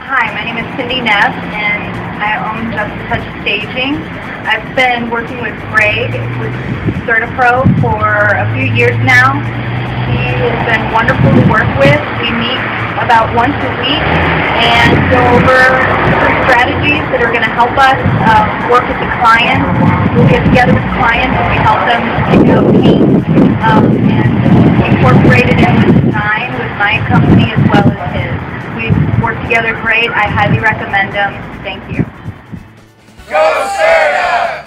Hi, my name is Neff, and I own Just a Touch Staging. I've been working with Greg with CertaPro for a few years now. He has been wonderful to work with. We meet about once a week and go over different strategies that are going to help us work with the clients. We'll get together with clients and we help them pick out paint and incorporate it in with design with my company as well as his. We've worked together great. I highly recommend them. Thank you. Go Certa!